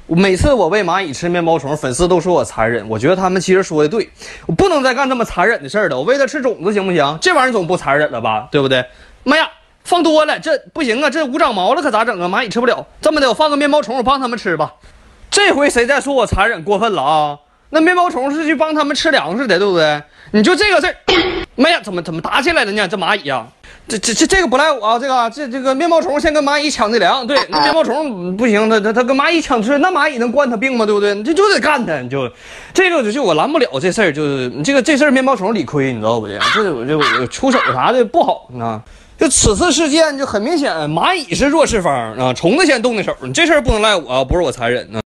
每次我喂蚂蚁吃面包虫，粉丝都说我残忍。我觉得他们其实说的对，我不能再干这么残忍的事儿了。我喂它吃种子行不行？这玩意儿总不残忍了吧，对不对？妈呀，放多了，这不行啊！这无长毛了可咋整啊？蚂蚁吃不了。这么的，我放个面包虫，我帮他们吃吧。这回谁再说我残忍过分了啊？那面包虫是去帮他们吃粮食的，对不对？你就这个事儿，妈呀，怎么打起来了呢？这蚂蚁呀、这个不赖我啊！这个面包虫先跟蚂蚁抢的粮，对，那面包虫不行，他跟蚂蚁抢吃，那蚂蚁能惯他病吗？对不对？这就得干他，这个就我拦不了这事儿，就是这事儿面包虫理亏，你知道不？这我出手啥的不好啊。就此次事件就很明显，蚂蚁是弱势方啊，虫子先动的手，这事儿不能赖我啊，不是我残忍啊。